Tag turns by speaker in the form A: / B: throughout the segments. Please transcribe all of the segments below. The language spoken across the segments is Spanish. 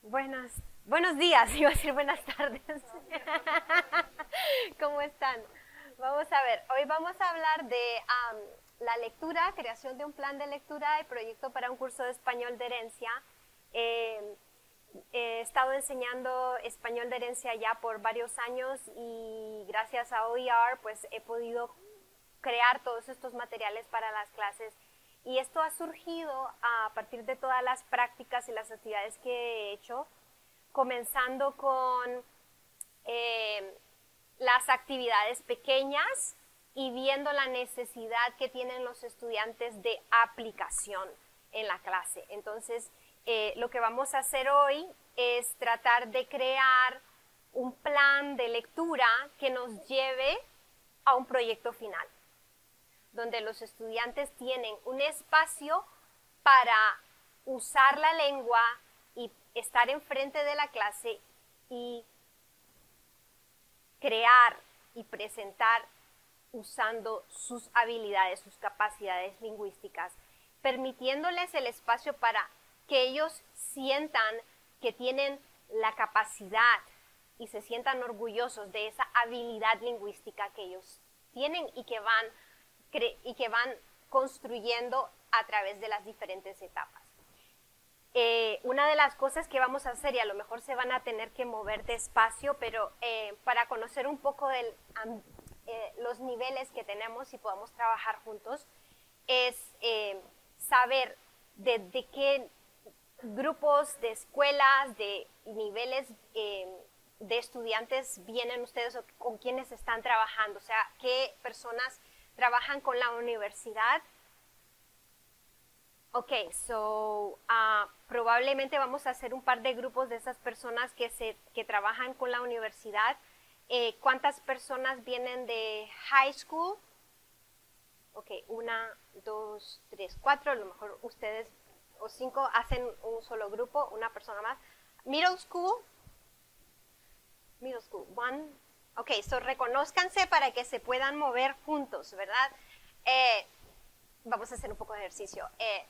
A: Buenos días, iba a decir buenas tardes. ¿Cómo están? Vamos a ver, hoy vamos a hablar de la lectura, creación de un plan de lectura y proyecto para un curso de español de herencia. He estado enseñando español de herencia ya por varios años y gracias a OER pues he podido crear todos estos materiales para las clases. Y esto ha surgido a partir de todas las prácticas y las actividades que he hecho, comenzando con las actividades pequeñas y viendo la necesidad que tienen los estudiantes de aplicación en la clase. Entonces, lo que vamos a hacer hoy es tratar de crear un plan de lectura que nos lleve a un proyecto final, donde los estudiantes tienen un espacio para usar la lengua y estar enfrente de la clase y crear y presentar usando sus habilidades, sus capacidades lingüísticas, permitiéndoles el espacio para que ellos sientan que tienen la capacidad y se sientan orgullosos de esa habilidad lingüística que ellos tienen y que van construyendo a través de las diferentes etapas. Una de las cosas que vamos a hacer, y a lo mejor se van a tener que mover despacio, pero para conocer un poco de los niveles que tenemos y podamos trabajar juntos, es saber de qué grupos de escuelas, de niveles de estudiantes vienen ustedes o con quiénes están trabajando, o sea, qué personas trabajan con la universidad. Ok, probablemente vamos a hacer un par de grupos de esas personas que trabajan con la universidad. ¿Cuántas personas vienen de high school? Ok, 1, 2, 3, 4, a lo mejor ustedes o 5 hacen un solo grupo, una persona más. Middle school, 1. Ok, reconózcanse para que se puedan mover juntos, ¿verdad? Vamos a hacer un poco de ejercicio.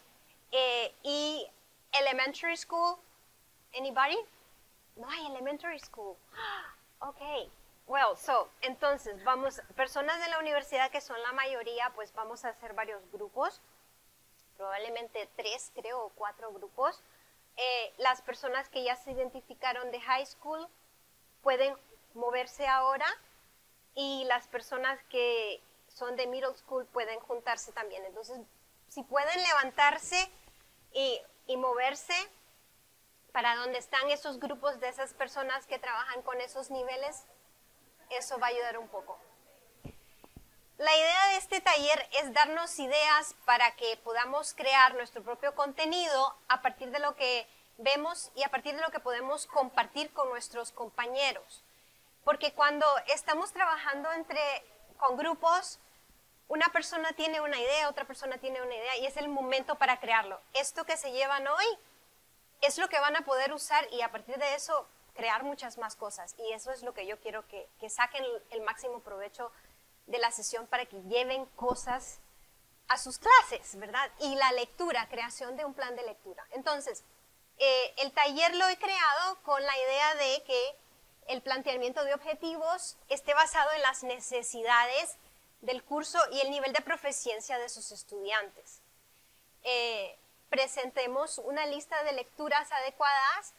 A: Y elementary school, anybody? No hay elementary school. Ok, well, entonces personas de la universidad que son la mayoría, pues vamos a hacer varios grupos, probablemente 3, creo, o 4 grupos. Las personas que ya se identificaron de high school pueden moverse ahora y las personas que son de middle school pueden juntarse también. Entonces, si pueden levantarse y moverse para donde están esos grupos de esas personas que trabajan con esos niveles, eso va a ayudar un poco. La idea de este taller es darnos ideas para que podamos crear nuestro propio contenido a partir de lo que vemos y a partir de lo que podemos compartir con nuestros compañeros. Porque cuando estamos trabajando con grupos, una persona tiene una idea, otra persona tiene una idea y es el momento para crearlo. Esto que se llevan hoy es lo que van a poder usar y a partir de eso crear muchas más cosas. Y eso es lo que yo quiero que saquen el máximo provecho de la sesión para que lleven cosas a sus clases, ¿verdad? Y la lectura, creación de un plan de lectura. Entonces, el taller lo he creado con la idea de que el planteamiento de objetivos esté basado en las necesidades del curso y el nivel de proficiencia de sus estudiantes. Presentemos una lista de lecturas adecuadas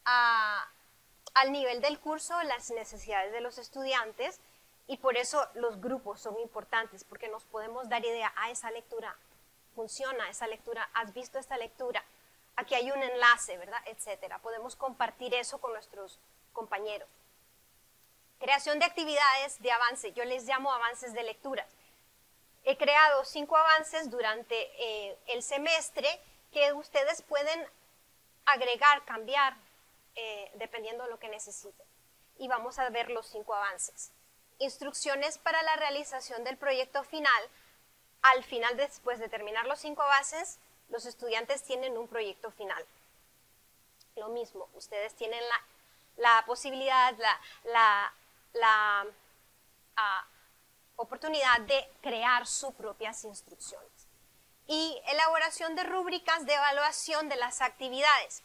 A: al nivel del curso, las necesidades de los estudiantes, y por eso los grupos son importantes, porque nos podemos dar idea, esa lectura funciona, esa lectura, has visto esta lectura, aquí hay un enlace, ¿verdad? Etcétera. Podemos compartir eso con nuestros compañeros. Creación de actividades de avance, yo les llamo avances de lecturas. He creado 5 avances durante el semestre que ustedes pueden agregar, cambiar, dependiendo de lo que necesiten. Y vamos a ver los 5 avances. Instrucciones para la realización del proyecto final. Al final, después de terminar los 5 avances, los estudiantes tienen un proyecto final. Lo mismo, ustedes tienen la posibilidad, la oportunidad de crear sus propias instrucciones. Y elaboración de rúbricas de evaluación de las actividades.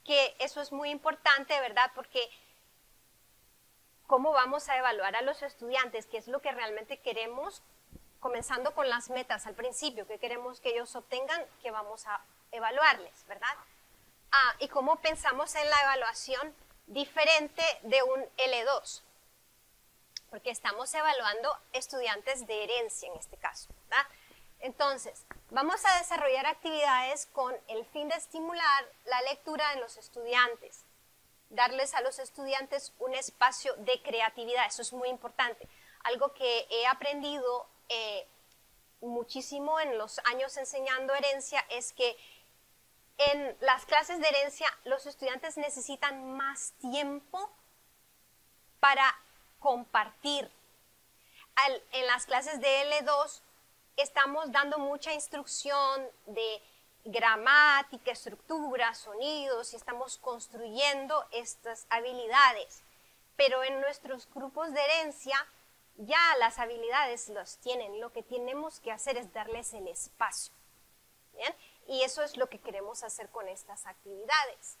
A: que eso es muy importante, ¿verdad? Porque ¿cómo vamos a evaluar a los estudiantes? ¿Qué es lo que realmente queremos? Comenzando con las metas al principio, ¿qué queremos que ellos obtengan? ¿Qué vamos a evaluarles, verdad? Y cómo pensamos en la evaluación diferente de un L2, porque estamos evaluando estudiantes de herencia en este caso, ¿verdad? Entonces, vamos a desarrollar actividades con el fin de estimular la lectura en los estudiantes, darles a los estudiantes un espacio de creatividad, eso es muy importante, algo que he aprendido muchísimo en los años enseñando herencia es que en las clases de herencia los estudiantes necesitan más tiempo para compartir. En las clases de L2 estamos dando mucha instrucción de gramática, estructura, sonidos y estamos construyendo estas habilidades. Pero en nuestros grupos de herencia ya las habilidades los tienen. Lo que tenemos que hacer es darles el espacio. ¿Bien? Y eso es lo que queremos hacer con estas actividades.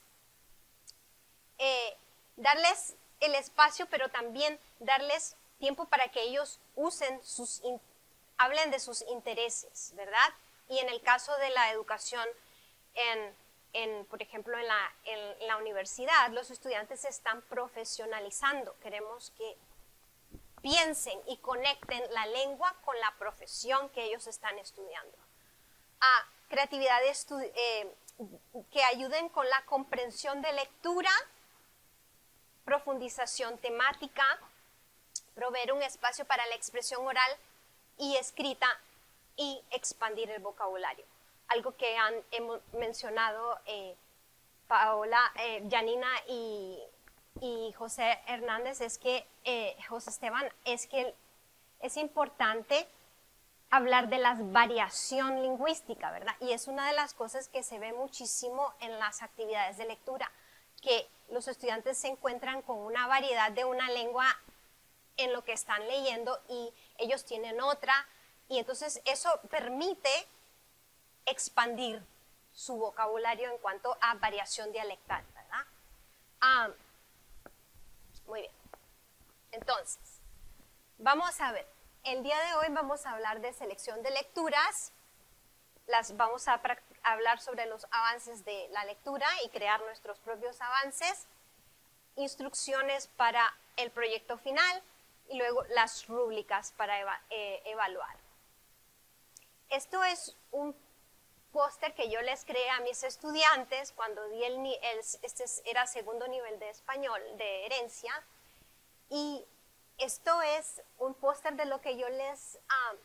A: Darles el espacio, pero también darles tiempo para que ellos hablen de sus intereses, ¿verdad? Y en el caso de la educación, por ejemplo, en la universidad, los estudiantes se están profesionalizando. Queremos que piensen y conecten la lengua con la profesión que ellos están estudiando. Creatividades que ayuden con la comprensión de lectura, profundización temática, proveer un espacio para la expresión oral y escrita y expandir el vocabulario. Algo que hemos mencionado Paola, Janina y José Hernández es que, José Esteban, es que es importante hablar de la variación lingüística, ¿verdad? Y es una de las cosas que se ve muchísimo en las actividades de lectura, que los estudiantes se encuentran con una variedad de una lengua en lo que están leyendo y ellos tienen otra, y entonces eso permite expandir su vocabulario en cuanto a variación dialectal, ¿verdad? Muy bien. Entonces, vamos a ver. El día de hoy vamos a hablar de selección de lecturas, vamos a hablar sobre los avances de la lectura y crear nuestros propios avances, instrucciones para el proyecto final y luego las rúbricas para evaluar. Esto es un póster que yo les creé a mis estudiantes cuando di este era segundo nivel de español, de herencia, y esto es un póster de lo que yo les,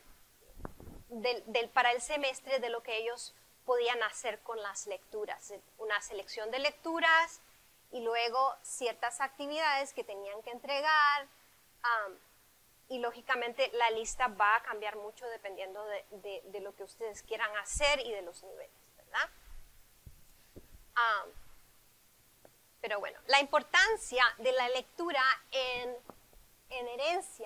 A: para el semestre, de lo que ellos podían hacer con las lecturas, una selección de lecturas y luego ciertas actividades que tenían que entregar, y lógicamente la lista va a cambiar mucho dependiendo de lo que ustedes quieran hacer y de los niveles, ¿verdad? Pero bueno, la importancia de la lectura en herencia,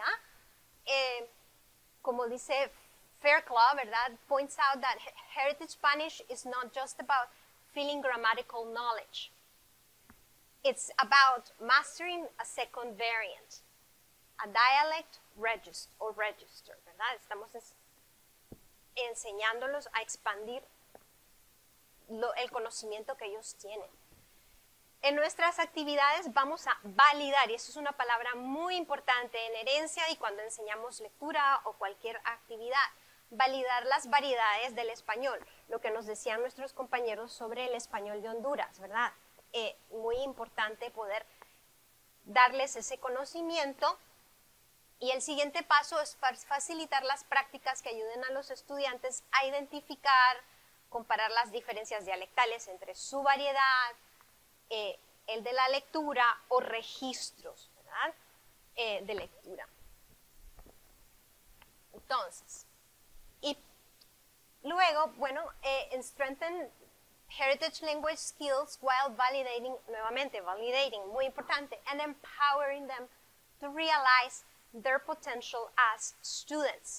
A: como dice Fairclough, ¿verdad? Points out that heritage Spanish is not just about feeling grammatical knowledge. It's about mastering a second variant, a dialect register, ¿verdad? Estamos enseñándolos a expandir el conocimiento que ellos tienen. En nuestras actividades vamos a validar, y eso es una palabra muy importante en herencia y cuando enseñamos lectura o cualquier actividad, validar las variedades del español, lo que nos decían nuestros compañeros sobre el español de Honduras, ¿verdad? Muy importante poder darles ese conocimiento. Y el siguiente paso es facilitar las prácticas que ayuden a los estudiantes a identificar, comparar las diferencias dialectales entre su variedad, el de la lectura o registros, ¿verdad? De lectura. Entonces, y luego, bueno, strengthen heritage language skills while validating, nuevamente, validating, muy importante, and empowering them to realize their potential as students,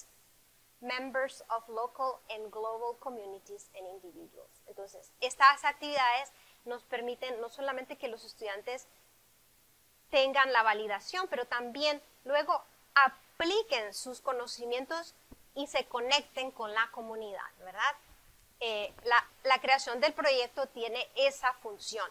A: members of local and global communities and individuals. Entonces, estas actividades nos permiten no solamente que los estudiantes tengan la validación, pero también luego apliquen sus conocimientos y se conecten con la comunidad, ¿verdad? La creación del proyecto tiene esa función.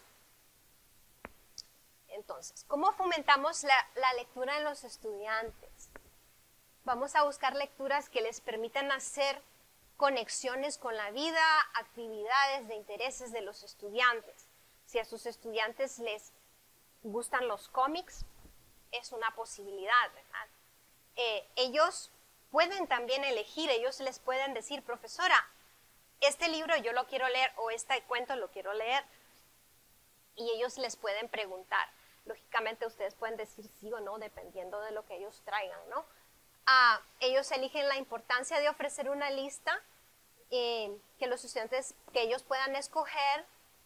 A: Entonces, ¿cómo fomentamos la lectura en los estudiantes? Vamos a buscar lecturas que les permitan hacer conexiones con la vida, actividades de intereses de los estudiantes. Si a sus estudiantes les gustan los cómics, es una posibilidad, ¿verdad? Ellos pueden también elegir, ellos les pueden decir, profesora, este libro yo lo quiero leer o este cuento lo quiero leer, y ellos les pueden preguntar. Lógicamente ustedes pueden decir sí o no dependiendo de lo que ellos traigan, ¿no? Ellos eligen la importancia de ofrecer una lista que los estudiantes, que ellos puedan escoger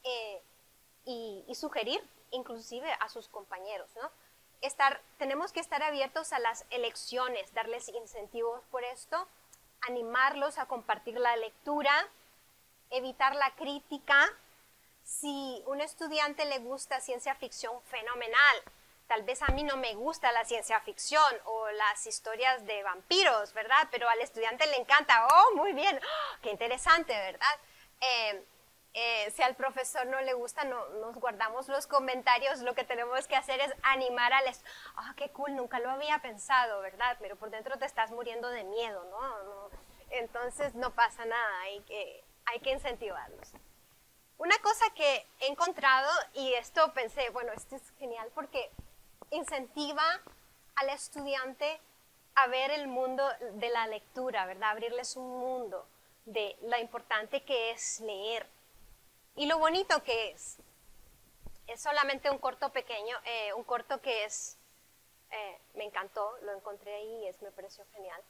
A: y sugerir inclusive a sus compañeros, ¿no? Tenemos que estar abiertos a las elecciones, darles incentivos por esto, animarlos a compartir la lectura, evitar la crítica. Si un estudiante le gusta ciencia ficción, fenomenal. Tal vez a mí no me gusta la ciencia ficción o las historias de vampiros, ¿verdad? Pero al estudiante le encanta. ¡Oh, muy bien! ¡Oh, qué interesante!, ¿verdad? Si al profesor no le gusta, nos guardamos los comentarios. Lo que tenemos que hacer es animar al estudiante. ¡Ah, qué cool! Nunca lo había pensado, ¿verdad? Pero por dentro te estás muriendo de miedo, ¿no? Entonces no pasa nada, hay que incentivarlos. Una cosa que he encontrado, y esto pensé, bueno, esto es genial porque incentiva al estudiante a ver el mundo de la lectura, ¿verdad? Abrirles un mundo de lo importante que es leer y lo bonito que es. Es solamente un corto pequeño, un corto que es, me encantó, lo encontré ahí y me pareció genial.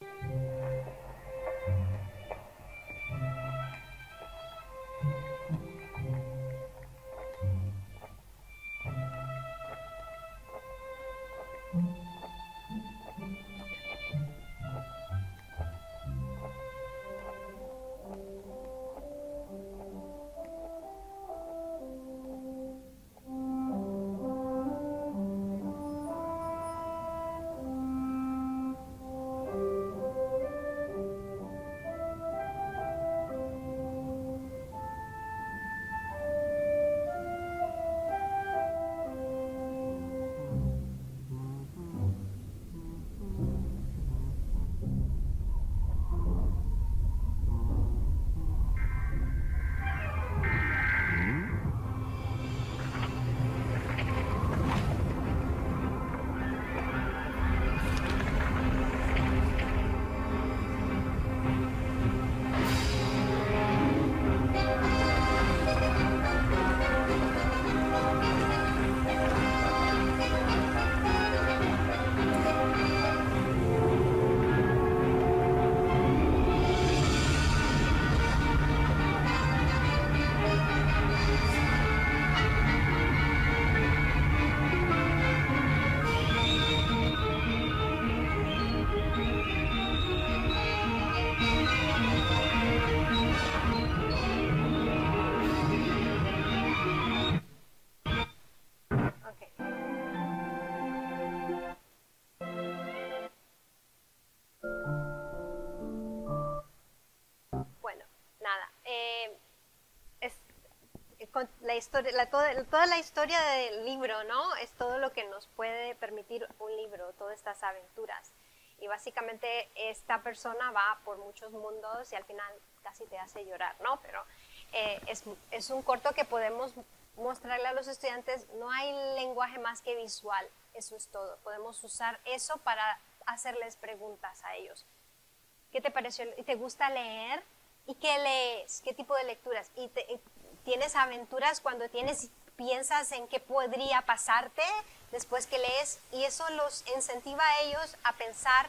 A: Toda la historia del libro, ¿no? Es todo lo que nos puede permitir un libro, todas estas aventuras. Y básicamente esta persona va por muchos mundos y al final casi te hace llorar, ¿no? Pero es un corto que podemos mostrarle a los estudiantes. No hay lenguaje más que visual, eso es todo. Podemos usar eso para hacerles preguntas a ellos. ¿Qué te pareció? ¿Te gusta leer? ¿Y qué lees? ¿Qué tipo de lecturas? ¿Tienes aventuras cuando piensas en qué podría pasarte después que lees? Y eso los incentiva a ellos a pensar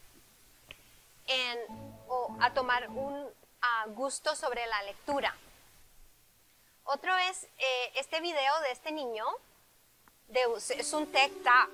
A: o a tomar un gusto sobre la lectura. Otro es este video de este niño, es un TED Talk.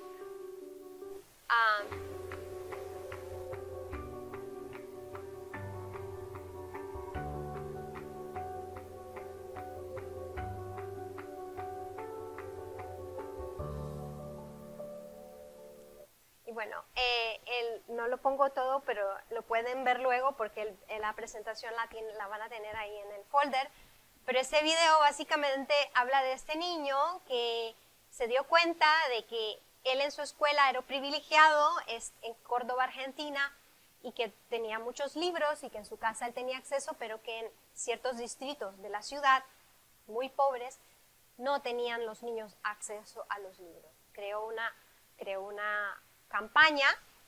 A: bueno, no lo pongo todo, pero lo pueden ver luego porque la presentación la van a tener ahí en el folder. Pero este video básicamente habla de este niño que se dio cuenta de que él en su escuela era privilegiado, es en Córdoba, Argentina, y que tenía muchos libros y que en su casa él tenía acceso, pero que en ciertos distritos de la ciudad, muy pobres, no tenían los niños acceso a los libros. Creó una campaña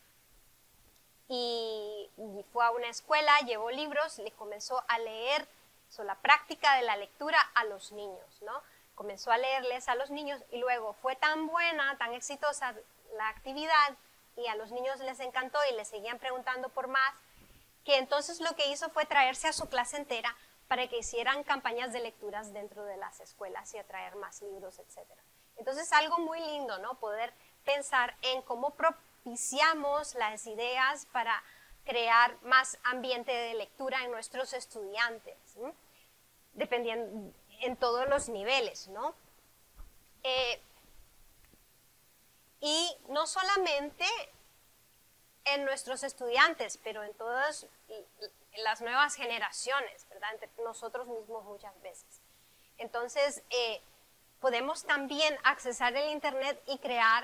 A: y fue a una escuela, llevó libros, le comenzó a leer sobre la práctica de la lectura a los niños, ¿no? Comenzó a leerles a los niños y luego fue tan buena, tan exitosa la actividad y a los niños les encantó y les seguían preguntando por más, que entonces lo que hizo fue traerse a su clase entera para que hicieran campañas de lecturas dentro de las escuelas y atraer más libros, etc. Entonces algo muy lindo, ¿no? Poder pensar en cómo propiciamos las ideas para crear más ambiente de lectura en nuestros estudiantes, ¿sí? Dependiendo en todos los niveles, ¿no? Y no solamente en nuestros estudiantes, pero en todas las nuevas generaciones, ¿verdad? Entre nosotros mismos muchas veces. Entonces, podemos también accesar el internet y crear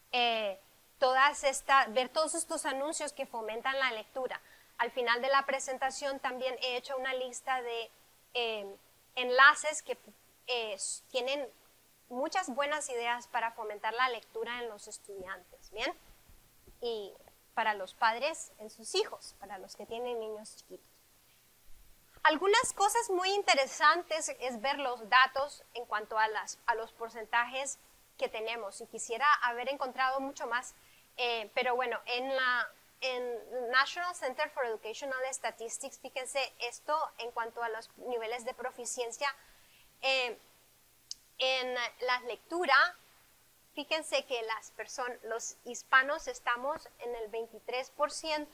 A: ver todos estos anuncios que fomentan la lectura. Al final de la presentación también he hecho una lista de enlaces que tienen muchas buenas ideas para fomentar la lectura en los estudiantes, ¿bien? Y para los padres en sus hijos, para los que tienen niños chiquitos. Algunas cosas muy interesantes es ver los datos en cuanto a los porcentajes que tenemos, y quisiera haber encontrado mucho más, pero bueno, en National Center for Educational Statistics, fíjense esto en cuanto a los niveles de proficiencia en la lectura. Fíjense que los hispanos estamos en el 23%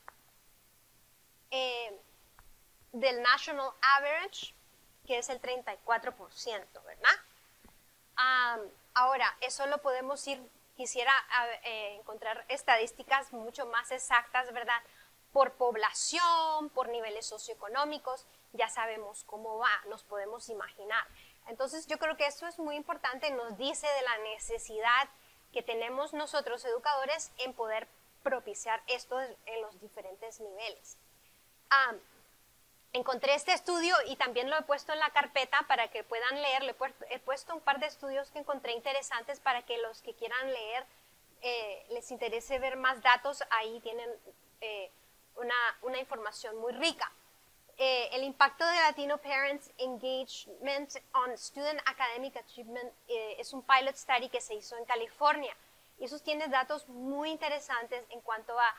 A: del national average, que es el 34%, ¿verdad? Ahora, eso lo podemos quisiera encontrar estadísticas mucho más exactas, ¿verdad? Por población, por niveles socioeconómicos, ya sabemos cómo va, nos podemos imaginar. Entonces yo creo que esto es muy importante, nos dice de la necesidad que tenemos nosotros educadores en poder propiciar esto en los diferentes niveles. Encontré este estudio y también lo he puesto en la carpeta para que puedan leer. He puesto un par de estudios que encontré interesantes para que los que quieran leer les interese ver más datos. Ahí tienen una información muy rica. El impacto de Latino Parents Engagement on Student Academic Achievement es un pilot study que se hizo en California. Y eso tiene datos muy interesantes en cuanto a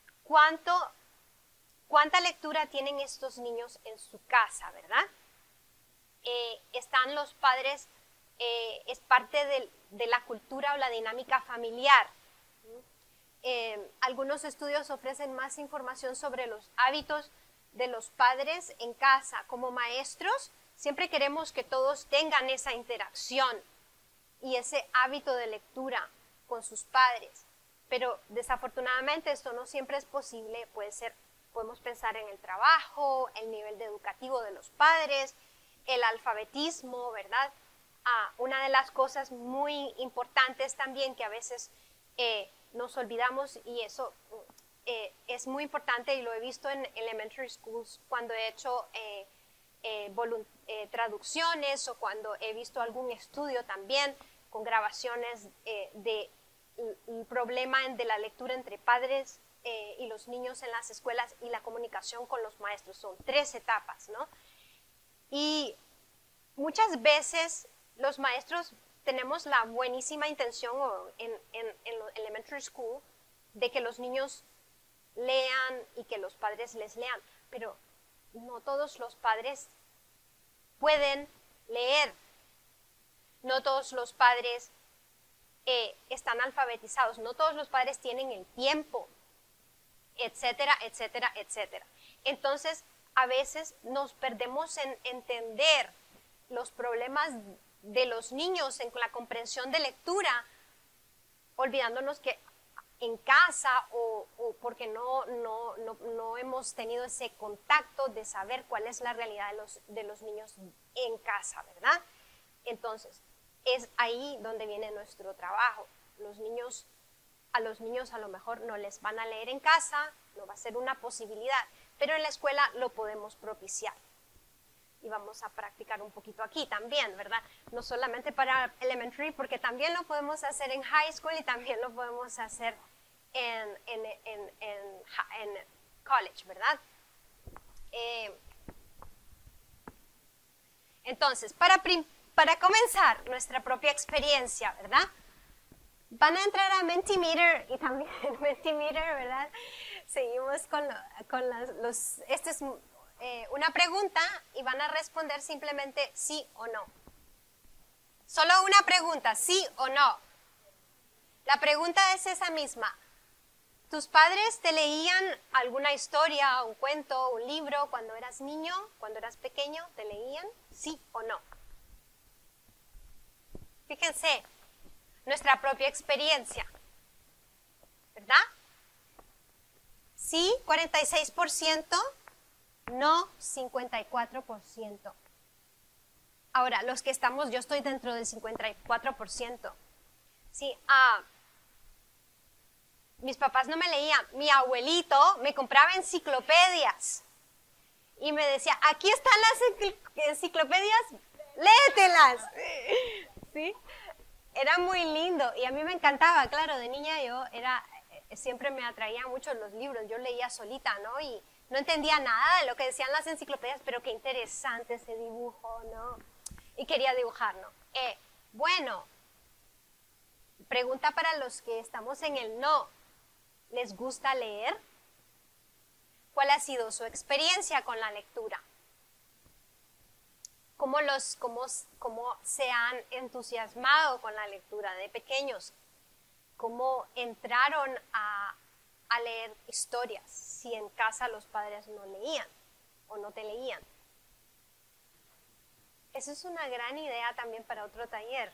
A: cuánta lectura tienen estos niños en su casa, ¿verdad? Están los padres, es parte de la cultura o la dinámica familiar. Algunos estudios ofrecen más información sobre los hábitos de los padres en casa. Como maestros, siempre queremos que todos tengan esa interacción y ese hábito de lectura con sus padres, pero desafortunadamente esto no siempre es posible. Podemos pensar en el trabajo, el nivel educativo de los padres, el alfabetismo, ¿verdad? Una de las cosas muy importantes también que a veces nos olvidamos, y eso es muy importante, y lo he visto en elementary schools cuando he hecho traducciones o cuando he visto algún estudio también con grabaciones del problema de la lectura entre padres y los niños en las escuelas y la comunicación con los maestros. Son 3 etapas, ¿no? Y muchas veces los maestros tenemos la buenísima intención en elementary school de que los niños lean y que los padres les lean, pero no todos los padres pueden leer, no todos los padres están alfabetizados, no todos los padres tienen el tiempo, etcétera, etcétera, etcétera. Entonces, a veces nos perdemos en entender los problemas de los niños en la comprensión de lectura, olvidándonos que en casa o porque no hemos tenido ese contacto de saber cuál es la realidad de los niños en casa, ¿verdad? Entonces, es ahí donde viene nuestro trabajo. A los niños a lo mejor no les van a leer en casa, no va a ser una posibilidad, pero en la escuela lo podemos propiciar. Y vamos a practicar un poquito aquí también, ¿verdad? No solamente para elementary, porque también lo podemos hacer en high school y también lo podemos hacer en college, ¿verdad? Entonces, para comenzar nuestra propia experiencia, ¿verdad? Van a entrar a Mentimeter y también Mentimeter, ¿verdad? Seguimos con esta es una pregunta y van a responder simplemente sí o no. Solo una pregunta, sí o no. La pregunta es esa misma. ¿Tus padres te leían alguna historia, un cuento, un libro cuando eras niño, cuando eras pequeño? ¿Te leían? ¿Sí o no? Fíjense, nuestra propia experiencia, ¿verdad? Sí, 46%, no, 54%. Ahora, los que estamos, yo estoy dentro del 54%. Sí, mis papás no me leían, mi abuelito me compraba enciclopedias y me decía, aquí están las enciclopedias, léetelas. ¿Sí? Era muy lindo y a mí me encantaba, claro, de niña siempre me atraían mucho los libros, yo leía solita, ¿no? Y no entendía nada de lo que decían las enciclopedias, pero qué interesante ese dibujo, ¿no? Y quería dibujar, ¿no? Bueno, pregunta para los que estamos en el no. ¿Les gusta leer? ¿Cuál ha sido su experiencia con la lectura? ¿Cómo se han entusiasmado con la lectura de pequeños? ¿Cómo entraron a leer historias si en casa los padres no leían o no te leían? Eso es una gran idea también para otro taller.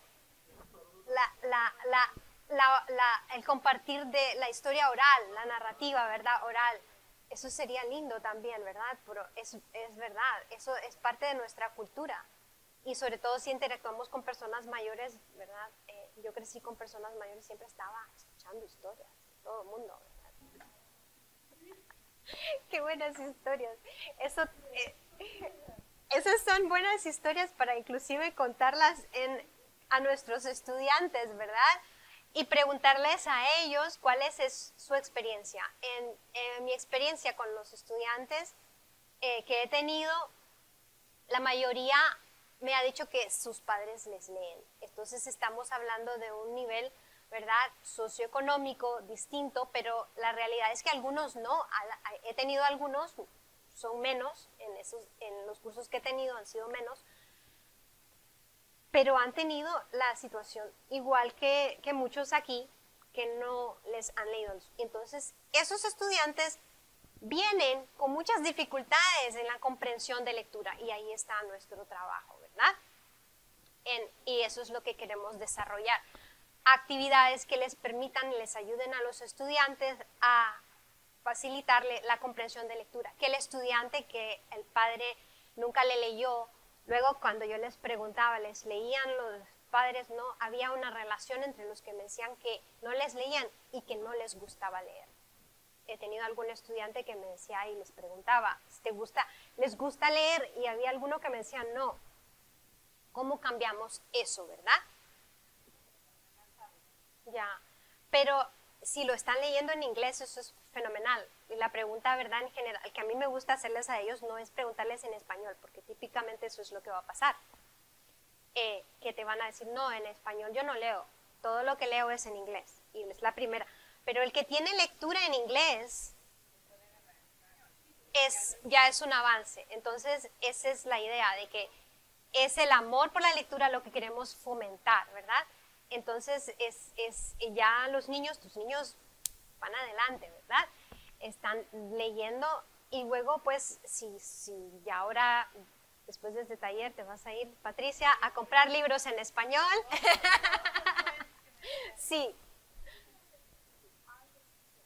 A: El compartir de la historia oral, la narrativa, ¿verdad? Oral. Eso sería lindo también, ¿verdad? Pero es verdad, eso es parte de nuestra cultura. Y sobre todo si interactuamos con personas mayores, ¿verdad? Yo crecí con personas mayores, siempre estaba escuchando historias, todo el mundo, ¿verdad? Qué buenas historias. Esas son buenas historias para inclusive contarlas a nuestros estudiantes, ¿verdad? Y preguntarles a ellos cuál es su experiencia. En mi experiencia con los estudiantes que he tenido, la mayoría me ha dicho que sus padres les leen. Entonces estamos hablando de un nivel, ¿verdad?, socioeconómico distinto, pero la realidad es que algunos no. He tenido algunos, son menos, en los cursos que he tenido han sido menos, pero han tenido la situación igual que muchos aquí, que no les han leído. Entonces, esos estudiantes vienen con muchas dificultades en la comprensión de lectura y ahí está nuestro trabajo, ¿verdad? Y eso es lo que queremos desarrollar. Actividades que les permitan y les ayuden a los estudiantes a facilitarle la comprensión de lectura. Que el estudiante que el padre nunca le leyó, luego cuando yo les preguntaba, ¿les leían los padres? No, había una relación entre los que me decían que no les leían y que no les gustaba leer. He tenido algún estudiante que me decía y les preguntaba, ¿les gusta leer? Y había alguno que me decía, no. ¿Cómo cambiamos eso, verdad? Ya, pero si lo están leyendo en inglés, eso es fenomenal. Y la pregunta, ¿verdad?, en general, que a mí me gusta hacerles a ellos no es preguntarles en español, porque típicamente eso es lo que va a pasar. Que te van a decir, no, en español yo no leo, todo lo que leo es en inglés. Y es la primera. Pero el que tiene lectura en inglés ya es un avance. Entonces, esa es la idea de que es el amor por la lectura lo que queremos fomentar, ¿verdad? Entonces, ya tus niños van adelante, ¿verdad? Están leyendo y luego, pues, si ya ahora, después de este taller, te vas a ir, Patricia, a comprar libros en español. Sí.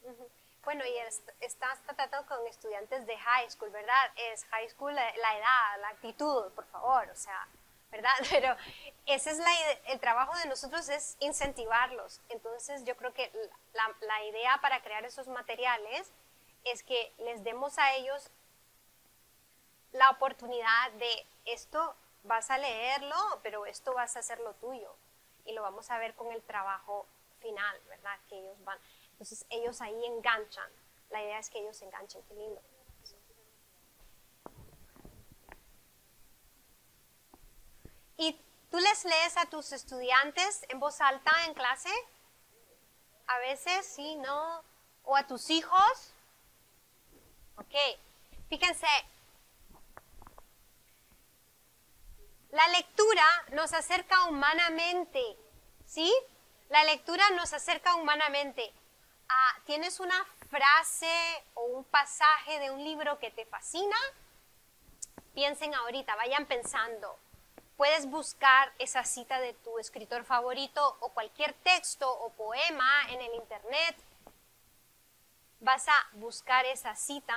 A: Bueno, y estás tratando con estudiantes de high school, ¿verdad? Es high school la edad, la actitud, por favor, o sea, ¿verdad? Pero ese es el trabajo de nosotros es incentivarlos. Entonces yo creo que la idea para crear esos materiales es que les demos a ellos la oportunidad de esto vas a leerlo, pero esto vas a hacerlo tuyo. Y lo vamos a ver con el trabajo final, ¿verdad? Que ellos van. Entonces ellos ahí enganchan. La idea es que ellos se enganchen. Qué lindo. ¿Y tú les lees a tus estudiantes en voz alta en clase? A veces, sí, no. ¿O a tus hijos? Ok. Fíjense. La lectura nos acerca humanamente, ¿sí? La lectura nos acerca humanamente. ¿Tienes una frase o un pasaje de un libro que te fascina? Piensen ahorita, vayan pensando. Puedes buscar esa cita de tu escritor favorito o cualquier texto o poema en el internet. Vas a buscar esa cita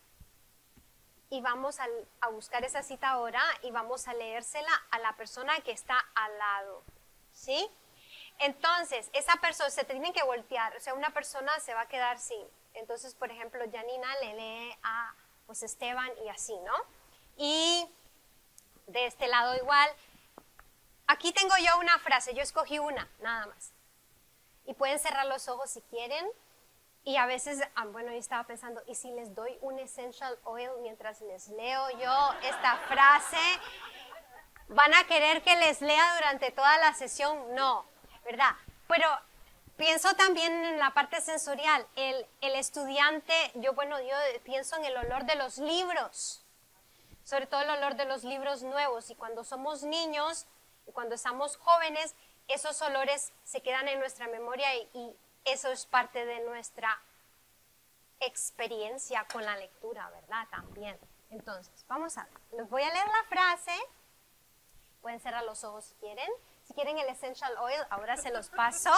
A: y vamos a buscar esa cita ahora y vamos a leérsela a la persona que está al lado, ¿sí? Entonces, esa persona se tiene que voltear, o sea, una persona se va a quedar sin. Entonces, por ejemplo, Janina le lee a pues, Esteban y así, ¿no? Y de este lado igual. Aquí tengo yo una frase, yo escogí una, nada más. Y pueden cerrar los ojos si quieren. Y a veces, bueno, yo estaba pensando, ¿y si les doy un essential oil mientras les leo yo esta frase? ¿Van a querer que les lea durante toda la sesión? No, ¿verdad? Pero pienso también en la parte sensorial. El estudiante, yo pienso en el olor de los libros, sobre todo el olor de los libros nuevos. Y cuando somos niños, y cuando estamos jóvenes, esos olores se quedan en nuestra memoria y eso es parte de nuestra experiencia con la lectura, ¿verdad? También. Entonces, vamos a ver. Les voy a leer la frase. Pueden cerrar los ojos si quieren. Si quieren el essential oil, ahora se los paso.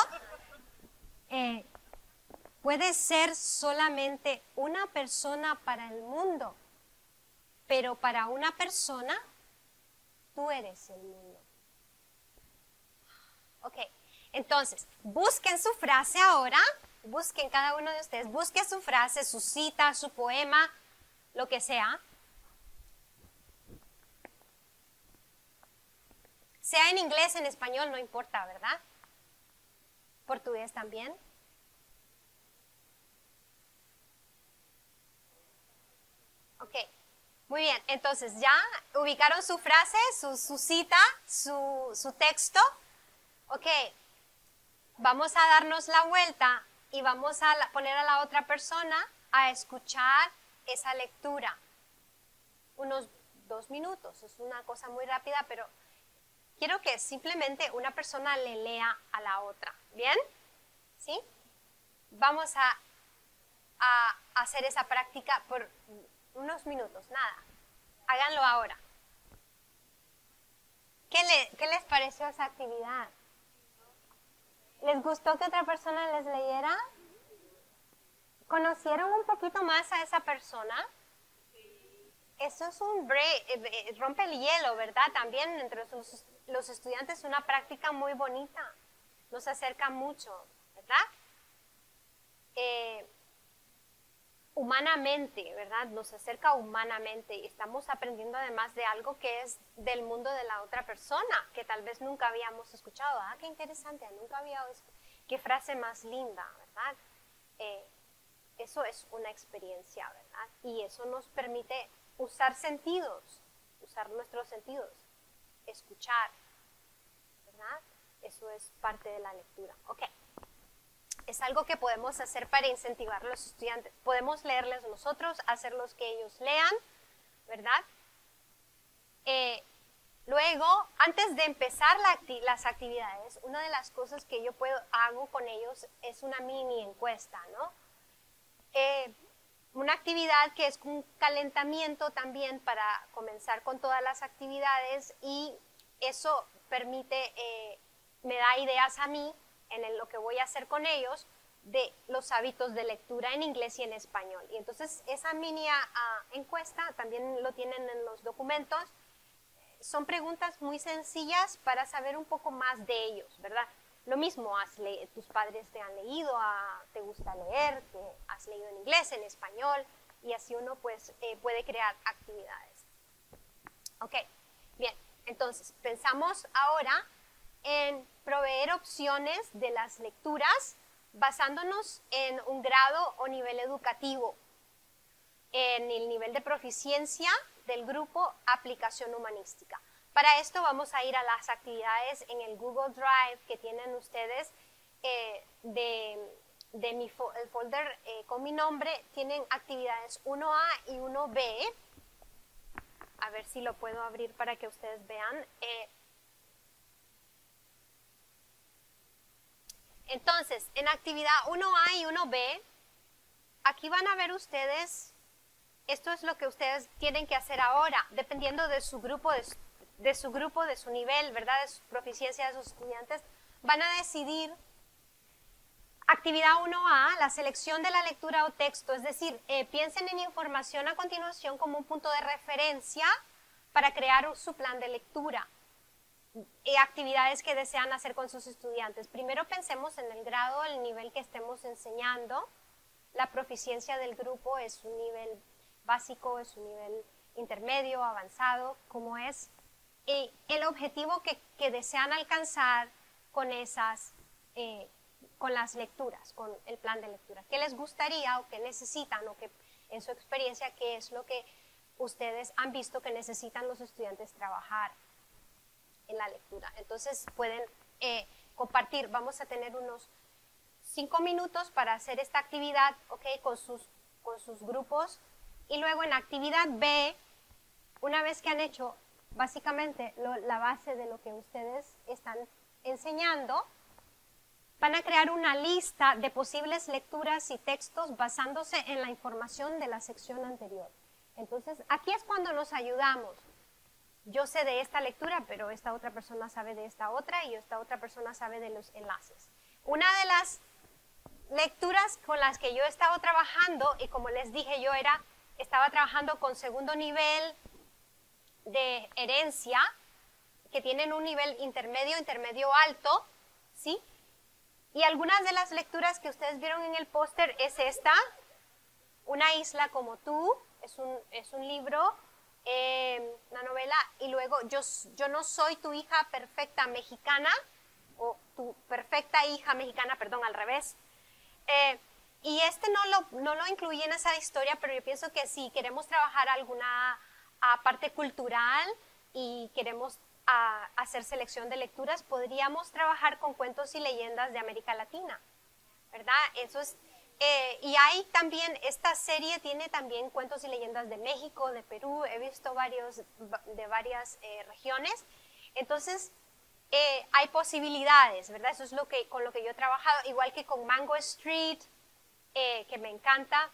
A: Puede ser solamente una persona para el mundo, pero para una persona, tú eres el mundo. Ok. Entonces, busquen su frase ahora, busquen cada uno de ustedes, busquen su frase, su cita, su poema, lo que sea. Sea en inglés, en español, no importa, ¿verdad? Portugués también. Ok, muy bien, entonces ya ubicaron su frase, su cita, su texto. Ok. Vamos a darnos la vuelta y vamos a poner a la otra persona a escuchar esa lectura. Unos 2 minutos, es una cosa muy rápida, pero quiero que simplemente una persona le lea a la otra. ¿Bien? ¿Sí? Vamos a hacer esa práctica por unos minutos, nada. Háganlo ahora. ¿Qué les pareció esa actividad? ¿Les gustó que otra persona les leyera? ¿Conocieron un poquito más a esa persona? Eso es rompe el hielo, ¿verdad? También entre los estudiantes es una práctica muy bonita. Nos acerca mucho, ¿verdad? Humanamente, ¿verdad? Nos acerca humanamente y estamos aprendiendo además de algo que es del mundo de la otra persona, que tal vez nunca habíamos escuchado. Qué interesante, nunca había escuchado. Qué frase más linda, ¿verdad? Eso es una experiencia, ¿verdad? Y eso nos permite usar sentidos, usar nuestros sentidos, escuchar, ¿verdad? Eso es parte de la lectura. Ok. Es algo que podemos hacer para incentivar a los estudiantes. Podemos leerles nosotros, hacerlos que ellos lean, ¿verdad? Luego, antes de empezar las actividades, una de las cosas que yo hago con ellos es una mini encuesta, ¿no? Una actividad que es un calentamiento también para comenzar con todas las actividades y eso permite, me da ideas a mí en lo que voy a hacer con ellos, de los hábitos de lectura en inglés y en español. Y entonces esa mini encuesta, también lo tienen en los documentos, son preguntas muy sencillas para saber un poco más de ellos, ¿verdad? Lo mismo, tus padres te han leído, te gusta leer, has leído en inglés, en español, y así uno pues puede crear actividades. Ok, bien, entonces pensamos ahora en proveer opciones de las lecturas basándonos en un grado o nivel educativo, en el nivel de proficiencia del grupo Aplicación Humanística. Para esto vamos a ir a las actividades en el Google Drive que tienen ustedes el folder con mi nombre. Tienen actividades 1A y 1B. A ver si lo puedo abrir para que ustedes vean. Entonces, en actividad 1A y 1B, aquí van a ver ustedes, esto es lo que ustedes tienen que hacer ahora, dependiendo de su grupo, de su nivel, ¿verdad? De su proficiencia de sus estudiantes, van a decidir actividad 1A, la selección de la lectura o texto, es decir, piensen en información a continuación como un punto de referencia para crear su plan de lectura. Actividades que desean hacer con sus estudiantes. Primero pensemos en el grado, el nivel que estemos enseñando. La proficiencia del grupo es un nivel básico, es un nivel intermedio, avanzado, como es. Y el objetivo que desean alcanzar con con las lecturas, con el plan de lectura. ¿Qué les gustaría o qué necesitan o qué, en su experiencia, qué es lo que ustedes han visto que necesitan los estudiantes trabajar en la lectura? Entonces pueden compartir. Vamos a tener unos 5 minutos para hacer esta actividad, ¿okay? con sus grupos, y luego en actividad B, una vez que han hecho básicamente la base de lo que ustedes están enseñando, van a crear una lista de posibles lecturas y textos basándose en la información de la sección anterior. Entonces aquí es cuando nos ayudamos. Yo sé de esta lectura, pero esta otra persona sabe de esta otra y esta otra persona sabe de los enlaces. Una de las lecturas con las que yo he estado trabajando, y como les dije, yo estaba trabajando con segundo nivel de herencia, que tienen un nivel intermedio alto, ¿sí? Y algunas de las lecturas que ustedes vieron en el póster es esta, Una isla como tú, es un libro, una novela, y luego yo no soy tu hija perfecta mexicana, o tu perfecta hija mexicana, perdón, al revés. Y no lo incluí en esa historia, pero yo pienso que si queremos trabajar alguna parte cultural y queremos hacer selección de lecturas, podríamos trabajar con cuentos y leyendas de América Latina, ¿verdad? Eso es, y hay también, esta serie tiene también cuentos y leyendas de México, de Perú, he visto de varias regiones, entonces hay posibilidades, ¿verdad? Eso es con lo que yo he trabajado, igual que con Mango Street, que me encanta,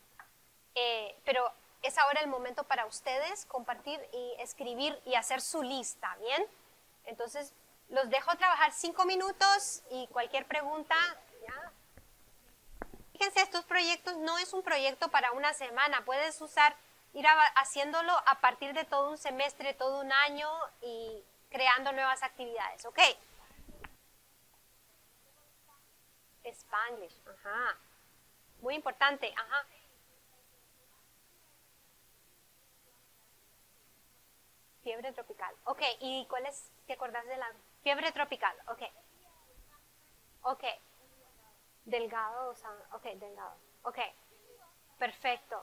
A: pero es ahora el momento para ustedes compartir y escribir y hacer su lista, ¿bien? Entonces, los dejo trabajar 5 minutos y cualquier pregunta, ¿ya? Fíjense, estos proyectos no es un proyecto para una semana, puedes ir haciéndolo a partir de todo un semestre, todo un año y creando nuevas actividades, ¿ok? Spanglish, ajá. Muy importante, ajá. Fiebre tropical, ok. ¿Y cuál es, te acordás de la fiebre tropical? Ok. Ok. Delgado, o sea, ok, delgado. Ok. Perfecto.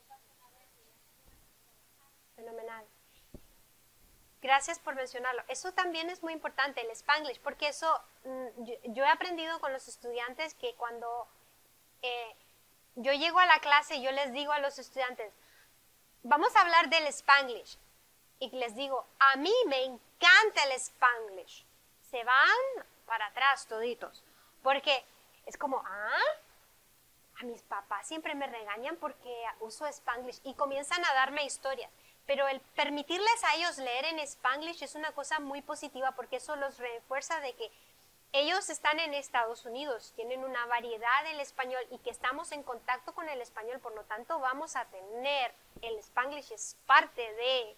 A: Fenomenal. Gracias por mencionarlo. Eso también es muy importante, el Spanglish, porque eso, yo he aprendido con los estudiantes que cuando yo llego a la clase, yo les digo a los estudiantes, vamos a hablar del Spanglish. Y les digo, a mí me encanta el Spanglish. Se van para atrás toditos. Porque es como, a mis papás siempre me regañan porque uso Spanglish. Y comienzan a darme historias. Pero el permitirles a ellos leer en Spanglish es una cosa muy positiva porque eso los refuerza de que ellos están en Estados Unidos, tienen una variedad del español y que estamos en contacto con el español, por lo tanto vamos a tener, el Spanglish es parte de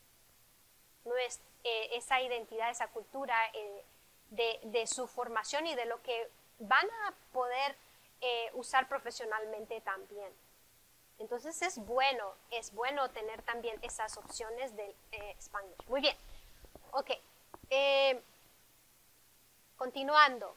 A: esa identidad, esa cultura, de su formación y de lo que van a poder usar profesionalmente también. Entonces es bueno tener también esas opciones del Spanglish. Muy bien, ok. Continuando.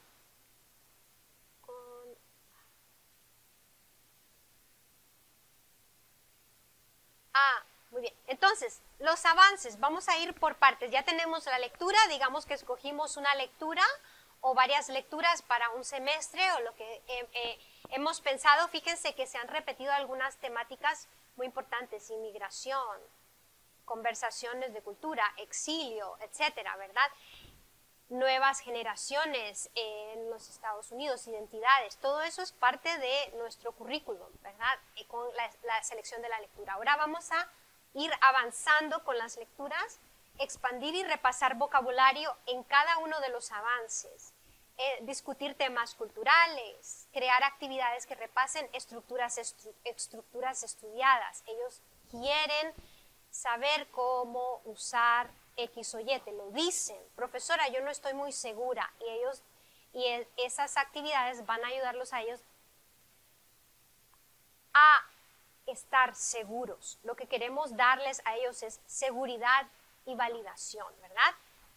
A: Muy bien. Entonces, los avances, vamos a ir por partes. Ya tenemos la lectura, digamos que escogimos una lectura o varias lecturas para un semestre o lo que hemos pensado. Fíjense que se han repetido algunas temáticas muy importantes: inmigración, conversaciones de cultura, exilio, etcétera, ¿verdad? Nuevas generaciones en los Estados Unidos, identidades, todo eso es parte de nuestro currículum, ¿verdad? Con la selección de la lectura. Ahora vamos a ir avanzando con las lecturas, expandir y repasar vocabulario en cada uno de los avances, discutir temas culturales, crear actividades que repasen estructuras estudiadas. Ellos quieren saber cómo usar X o Y, te lo dicen, profesora, yo no estoy muy segura, y esas actividades van a ayudarlos a ellos a estar seguros. Lo que queremos darles a ellos es seguridad y validación, ¿verdad?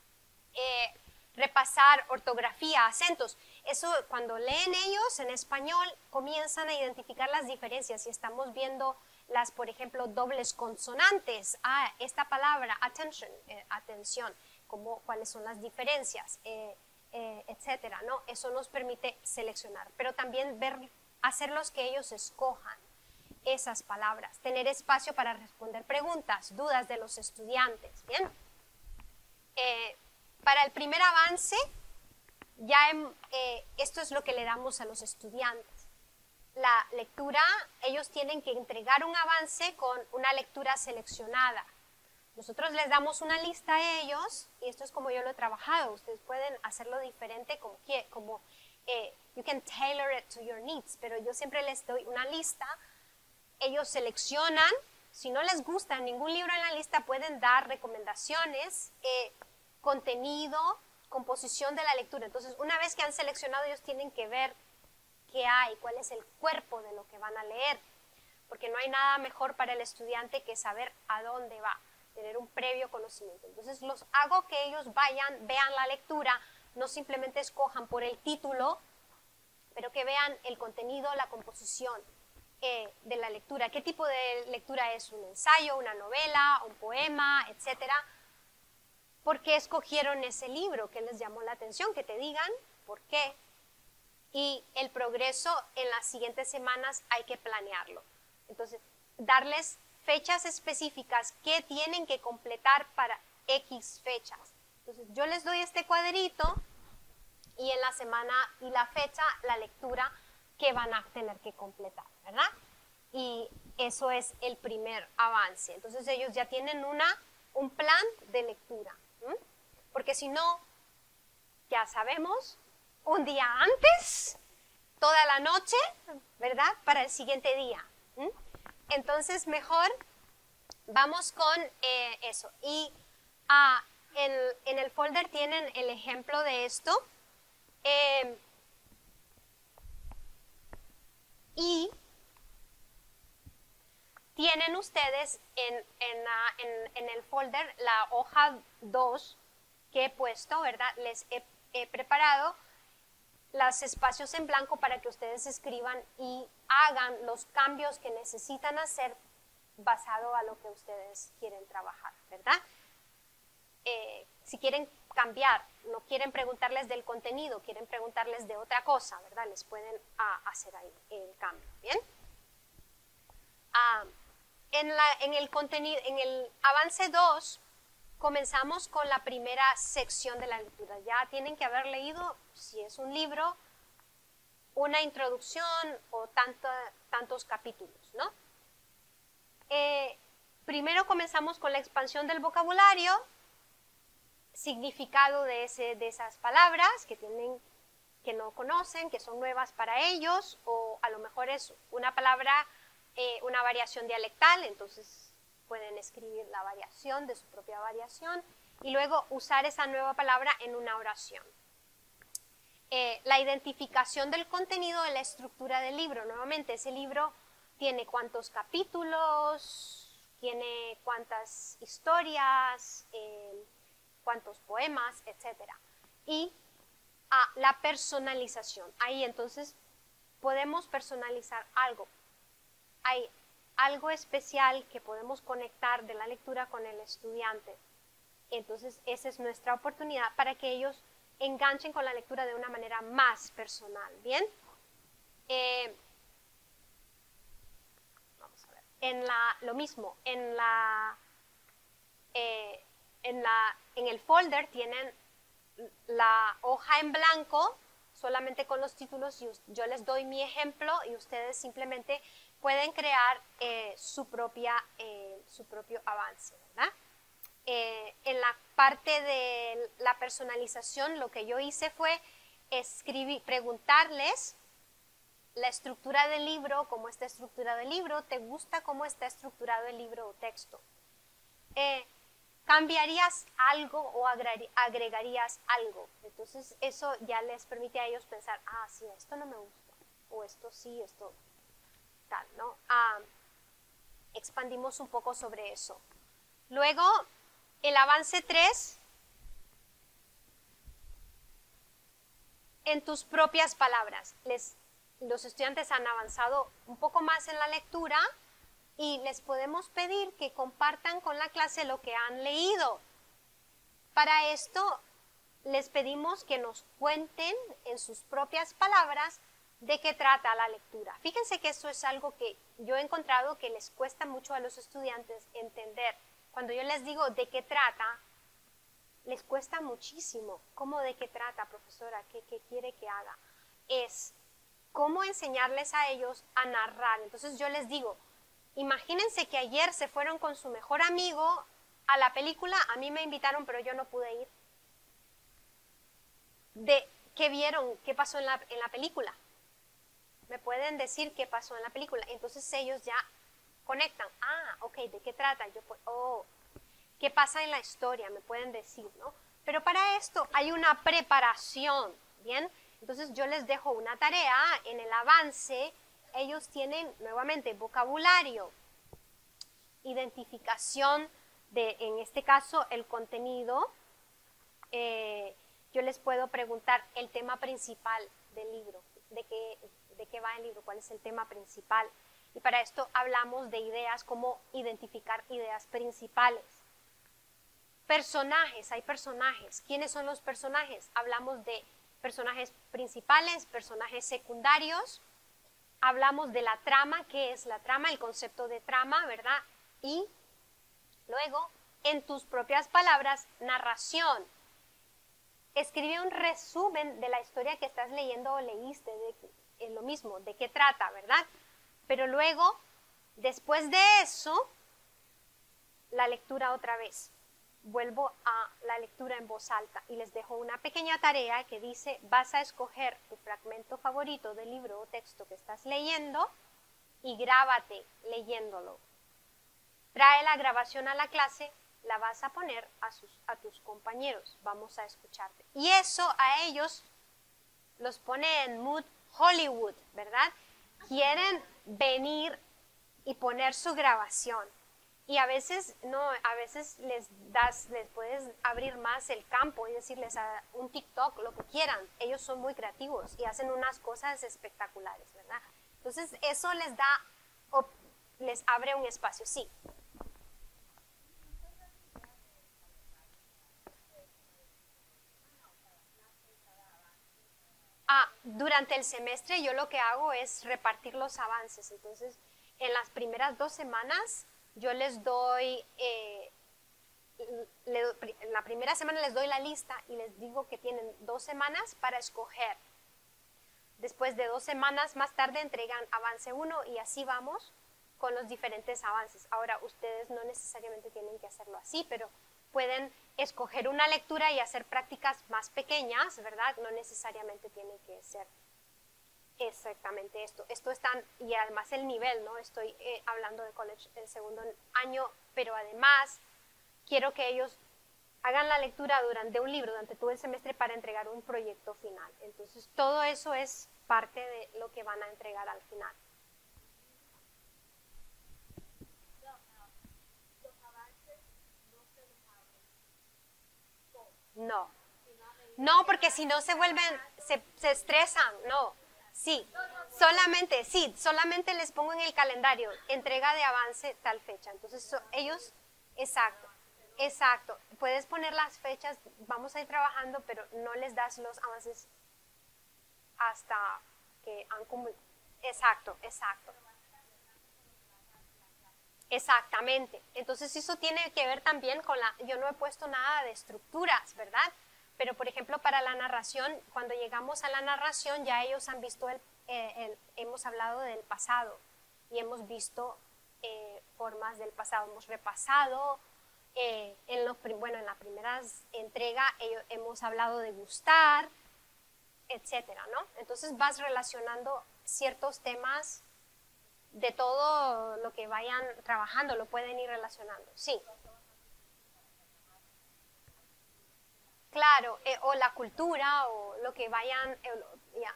A: Repasar ortografía, acentos. Eso, cuando leen ellos en español, comienzan a identificar las diferencias. Si estamos viendo las, por ejemplo, dobles consonantes, esta palabra, attention, atención, cuáles son las diferencias, etcétera, ¿no? Eso nos permite seleccionar, pero también hacerlos que ellos escojan esas palabras, tener espacio para responder preguntas, dudas de los estudiantes, ¿bien? Para el primer avance, esto es lo que le damos a los estudiantes. La lectura, ellos tienen que entregar un avance con una lectura seleccionada. Nosotros les damos una lista a ellos, y esto es como yo lo he trabajado. Ustedes pueden hacerlo diferente you can tailor it to your needs, pero yo siempre les doy una lista. Ellos seleccionan. Si no les gusta ningún libro en la lista, pueden dar recomendaciones, contenido, composición de la lectura. Entonces, una vez que han seleccionado, ellos tienen que ver qué hay, cuál es el cuerpo de lo que van a leer, porque no hay nada mejor para el estudiante que saber a dónde va, tener un previo conocimiento. Entonces los hago que ellos vean la lectura, no simplemente escojan por el título, pero que vean el contenido, la composición de la lectura. ¿Qué tipo de lectura es? ¿Un ensayo, una novela, un poema, etcétera? ¿Por qué escogieron ese libro? ¿Qué les llamó la atención? Que te digan por qué. Y el progreso en las siguientes semanas hay que planearlo. Entonces, darles fechas específicas que tienen que completar para X fechas. Entonces, yo les doy este cuadrito y en la semana y la fecha, la lectura que van a tener que completar, ¿verdad? Y eso es el primer avance. Entonces, ellos ya tienen un plan de lectura. Porque si no, ya sabemos, un día antes, toda la noche, ¿verdad? Para el siguiente día. Entonces, mejor vamos con eso. Y en el folder tienen el ejemplo de esto. Y tienen ustedes en el folder la hoja 2 que he puesto, ¿verdad? Les he preparado los espacios en blanco para que ustedes escriban y hagan los cambios que necesitan hacer basado a lo que ustedes quieren trabajar, ¿verdad? Si quieren cambiar, no quieren preguntarles del contenido, quieren preguntarles de otra cosa, ¿verdad? Les pueden hacer ahí el cambio, ¿bien? En el avance 2, comenzamos con la primera sección de la lectura. Ya tienen que haber leído, si es un libro, una introducción o tantos capítulos, ¿no? Primero comenzamos con la expansión del vocabulario, significado de esas palabras que tienen que no conocen, que son nuevas para ellos, o a lo mejor es una palabra, una variación dialectal, entonces pueden escribir la variación de su propia variación y luego usar esa nueva palabra en una oración. La identificación del contenido de la estructura del libro. Nuevamente, ese libro tiene cuántos capítulos, tiene cuántas historias, cuántos poemas, etc. Y la personalización. Ahí entonces podemos personalizar algo. Hay algo especial que podemos conectar de la lectura con el estudiante. Entonces esa es nuestra oportunidad para que ellos enganchen con la lectura de una manera más personal. ¿Bien? Vamos a ver. Lo mismo, en el folder tienen la hoja en blanco, solamente con los títulos, y yo les doy mi ejemplo y ustedes simplemente pueden crear su propio avance, ¿verdad? En la parte de la personalización, lo que yo hice fue preguntarles la estructura del libro, cómo está estructurado el libro, ¿te gusta cómo está estructurado el libro o texto? ¿Cambiarías algo o agregarías algo? Entonces eso ya les permite a ellos pensar, sí, esto no me gusta, o esto sí, esto tal, ¿no? Expandimos un poco sobre eso. Luego, el avance 3, en tus propias palabras. Los estudiantes han avanzado un poco más en la lectura y les podemos pedir que compartan con la clase lo que han leído. Para esto, les pedimos que nos cuenten en sus propias palabras de qué trata la lectura. Fíjense que esto es algo que yo he encontrado que les cuesta mucho a los estudiantes entender. Cuando yo les digo de qué trata, les cuesta muchísimo. ¿Cómo de qué trata, profesora? ¿Qué quiere que haga? Es cómo enseñarles a ellos a narrar. Entonces yo les digo, imagínense que ayer se fueron con su mejor amigo a la película, a mí me invitaron pero yo no pude ir. ¿Qué vieron? ¿Qué pasó en la película? ¿Me pueden decir qué pasó en la película? Entonces ellos ya conectan. Ok, ¿de qué trata? ¿Qué pasa en la historia? Me pueden decir, ¿no? Pero para esto hay una preparación, ¿bien? Entonces yo les dejo una tarea en el avance. Ellos tienen nuevamente vocabulario, identificación de, en este caso, el contenido. Yo les puedo preguntar el tema principal del libro, de qué va el libro, cuál es el tema principal. Y para esto hablamos de ideas, cómo identificar ideas principales. Personajes, hay personajes. ¿Quiénes son los personajes? Hablamos de personajes principales, personajes secundarios. Hablamos de la trama, ¿qué es la trama? El concepto de trama, ¿verdad? Y luego, en tus propias palabras, narración. Escribe un resumen de la historia que estás leyendo o leíste, es lo mismo, de qué trata, ¿verdad? Pero luego, después de eso, la lectura otra vez. Vuelvo a la lectura en voz alta y les dejo una pequeña tarea que dice, vas a escoger tu fragmento favorito del libro o texto que estás leyendo y grábate leyéndolo. Trae la grabación a la clase, la vas a poner a tus compañeros, vamos a escucharte. Y eso a ellos los pone en mood Hollywood, ¿verdad? Quieren venir y poner su grabación. Y a veces les puedes abrir más el campo y decirles a un TikTok, lo que quieran. Ellos son muy creativos y hacen unas cosas espectaculares, ¿verdad? Entonces eso les abre un espacio, sí. Durante el semestre yo lo que hago es repartir los avances. Entonces, en las primeras 2 semanas yo les doy, en la primera semana les doy la lista y les digo que tienen 2 semanas para escoger. Después de 2 semanas más tarde entregan avance 1 y así vamos con los diferentes avances. Ahora, ustedes no necesariamente tienen que hacerlo así, pero pueden escoger una lectura y hacer prácticas más pequeñas, ¿verdad? No necesariamente tiene que ser exactamente esto. Esto está, y además el nivel, ¿no? Estoy hablando de college el segundo año, pero además quiero que ellos hagan la lectura durante un libro, durante todo el semestre para entregar un proyecto final. Entonces, todo eso es parte de lo que van a entregar al final. No. No, porque si no se vuelven, se estresan, no. Sí, solamente les pongo en el calendario, entrega de avance tal fecha. Entonces, ellos, exacto. Puedes poner las fechas, vamos a ir trabajando, pero no les das los avances hasta que han cumplido. Exacto. Exactamente. Entonces eso tiene que ver también con yo no he puesto nada de estructuras, ¿verdad? Pero por ejemplo para la narración, cuando llegamos a la narración ya ellos han visto, hemos hablado del pasado y hemos visto formas del pasado, hemos repasado, en la primera entrega hemos hablado de gustar, etcétera, ¿no? Entonces vas relacionando ciertos temas de todo lo que vayan trabajando, lo pueden ir relacionando, sí. Claro, o la cultura, o lo que vayan, ya.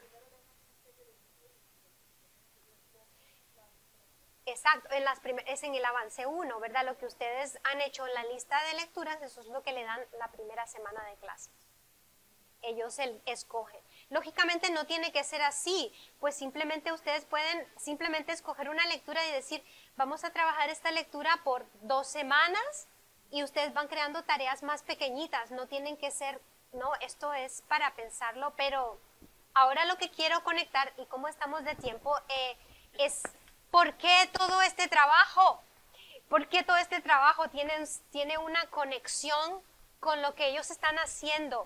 A: Exacto, es en el avance 1, ¿verdad? Lo que ustedes han hecho en la lista de lecturas, eso es lo que le dan la primera semana de clases. Ellos escogen. Lógicamente no tiene que ser así, pues simplemente ustedes pueden simplemente escoger una lectura y decir, vamos a trabajar esta lectura por 2 semanas y ustedes van creando tareas más pequeñitas, no tienen que ser, no, esto es para pensarlo, pero ahora lo que quiero conectar y cómo estamos de tiempo es ¿por qué todo este trabajo? ¿Por qué todo este trabajo tiene una conexión con lo que ellos están haciendo?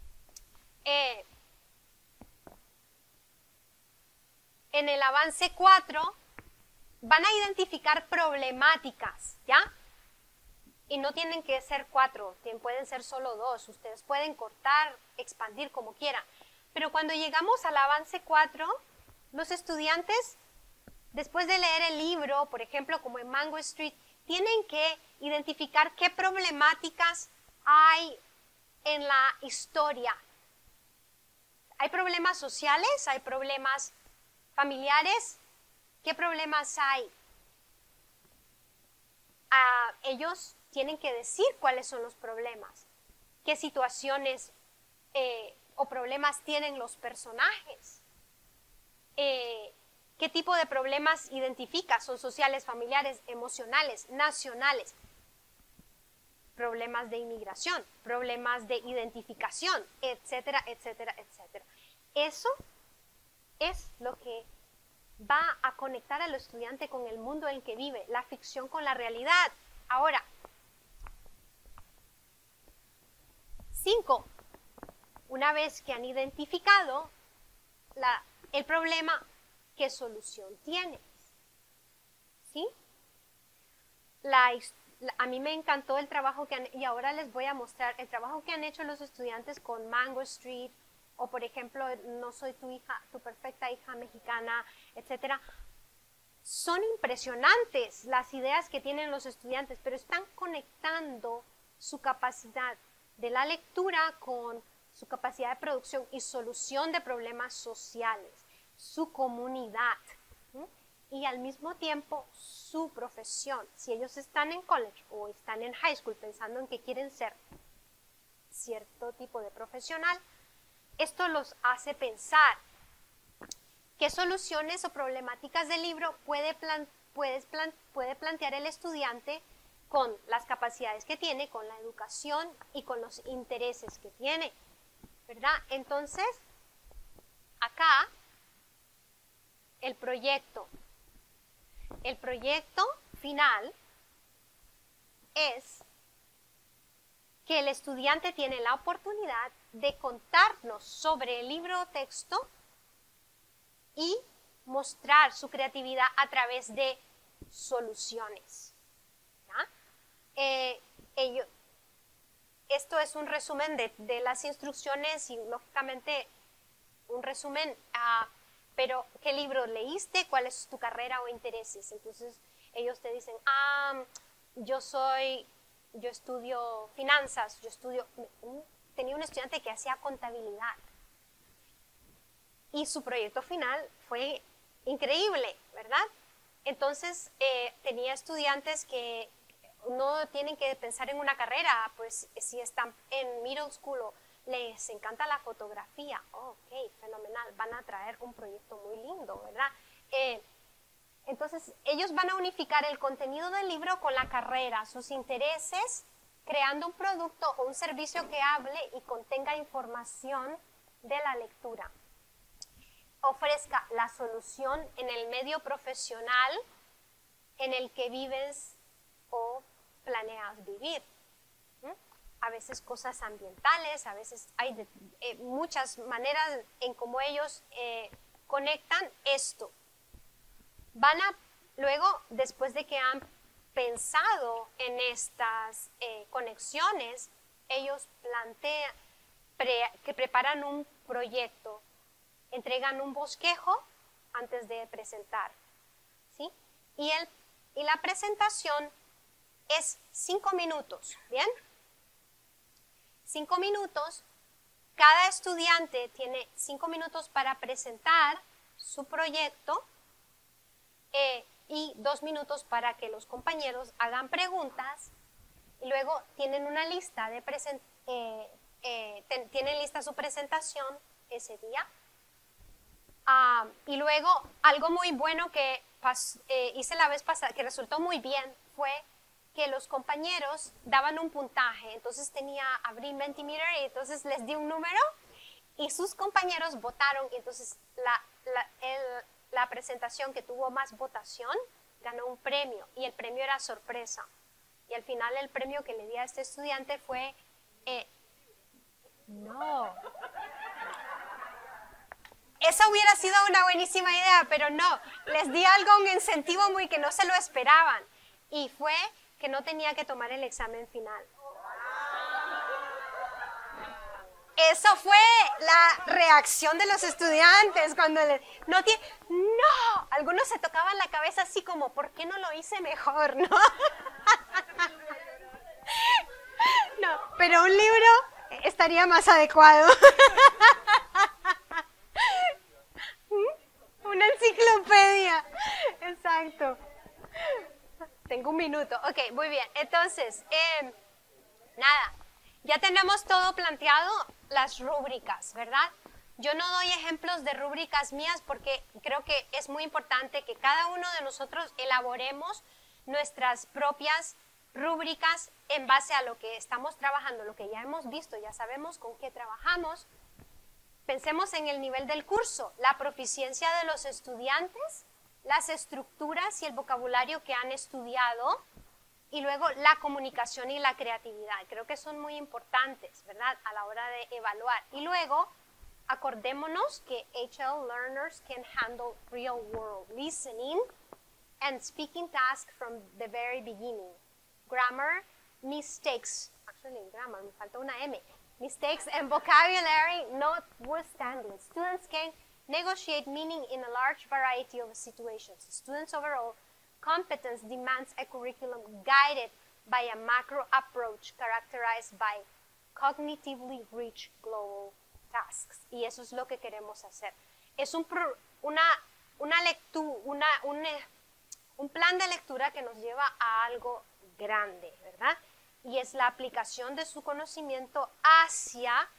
A: En el avance 4 van a identificar problemáticas, ¿ya? Y no tienen que ser 4, pueden ser solo 2, ustedes pueden cortar, expandir como quieran. Pero cuando llegamos al avance 4, los estudiantes, después de leer el libro, por ejemplo, como en Mango Street, tienen que identificar qué problemáticas hay en la historia. ¿Hay problemas sociales? ¿Hay problemas familiares? ¿Qué problemas hay? Ellos tienen que decir cuáles son los problemas, qué situaciones o problemas tienen los personajes, qué tipo de problemas identifica, son sociales, familiares, emocionales, nacionales, problemas de inmigración, problemas de identificación, etcétera, etcétera, etcétera. Eso es lo que va a conectar al estudiante con el mundo en el que vive, la ficción con la realidad. Ahora, 5. Una vez que han identificado el problema, ¿qué solución tiene? ¿Sí? A mí me encantó el trabajo y ahora les voy a mostrar el trabajo que han hecho los estudiantes con Mango Street, o por ejemplo, No soy tu hija, tu perfecta hija mexicana, etcétera. Son impresionantes las ideas que tienen los estudiantes, pero están conectando su capacidad de la lectura con su capacidad de producción y solución de problemas sociales, su comunidad, y al mismo tiempo su profesión. Si ellos están en college o están en high school pensando en que quieren ser cierto tipo de profesional, esto los hace pensar qué soluciones o problemáticas del libro puede plantear el estudiante con las capacidades que tiene, con la educación y con los intereses que tiene, ¿verdad? Entonces, acá, el proyecto final es que el estudiante tiene la oportunidad de contarnos sobre el libro o texto y mostrar su creatividad a través de soluciones. esto es un resumen de las instrucciones y lógicamente un resumen, pero ¿qué libro leíste? ¿Cuál es tu carrera o intereses? Entonces ellos te dicen, yo estudio finanzas, tenía un estudiante que hacía contabilidad y su proyecto final fue increíble, ¿verdad? Entonces tenía estudiantes que no tienen que pensar en una carrera, pues si están en middle school o les encanta la fotografía, ok, fenomenal, van a traer un proyecto muy lindo, ¿verdad? Entonces ellos van a unificar el contenido del libro con la carrera, sus intereses, creando un producto o un servicio que hable y contenga información de la lectura. Ofrezca la solución en el medio profesional en el que vives o planeas vivir. A veces cosas ambientales, a veces hay muchas maneras en cómo ellos conectan esto. Luego, después de que han pensado en estas conexiones, ellos que preparan un proyecto, entregan un bosquejo antes de presentar, ¿sí? Y la presentación es 5 minutos, ¿bien? 5 minutos, cada estudiante tiene 5 minutos para presentar su proyecto y 2 minutos para que los compañeros hagan preguntas y luego tienen una lista tienen lista su presentación ese día. Y luego algo muy bueno que hice la vez pasada, que resultó muy bien, fue que los compañeros daban un puntaje. Entonces abrí Mentimeter y entonces les di un número y sus compañeros votaron. Y entonces la presentación que tuvo más votación ganó un premio y el premio era sorpresa. Y al final el premio que le di a este estudiante fue... no. Esa hubiera sido una buenísima idea, pero no. Les di algo, un incentivo muy que no se lo esperaban. Y fue que no tenía que tomar el examen final. Eso fue la reacción de los estudiantes cuando no, algunos se tocaban la cabeza así como, ¿por qué no lo hice mejor? No, no, pero un libro estaría más adecuado. Una enciclopedia, exacto. Tengo un minuto. Ok, muy bien. Entonces, nada, ya tenemos todo planteado, las rúbricas, ¿verdad? Yo no doy ejemplos de rúbricas mías porque creo que es muy importante que cada uno de nosotros elaboremos nuestras propias rúbricas en base a lo que estamos trabajando, lo que ya hemos visto, ya sabemos con qué trabajamos. Pensemos en el nivel del curso, la proficiencia de los estudiantes, las estructuras y el vocabulario que han estudiado y luego la comunicación y la creatividad. Creo que son muy importantes, ¿verdad? A la hora de evaluar. Y luego, acordémonos que HL learners can handle real world listening and speaking tasks from the very beginning. Grammar, mistakes, actually in grammar me falta una M. Mistakes and vocabulary notwithstanding, students can negotiate meaning in a large variety of situations. Students' overall competence demands a curriculum guided by a macro approach characterized by cognitively rich global tasks. Y eso es lo que queremos hacer. Es un plan de lectura que nos lleva a algo grande, ¿verdad? Y es la aplicación de su conocimiento hacia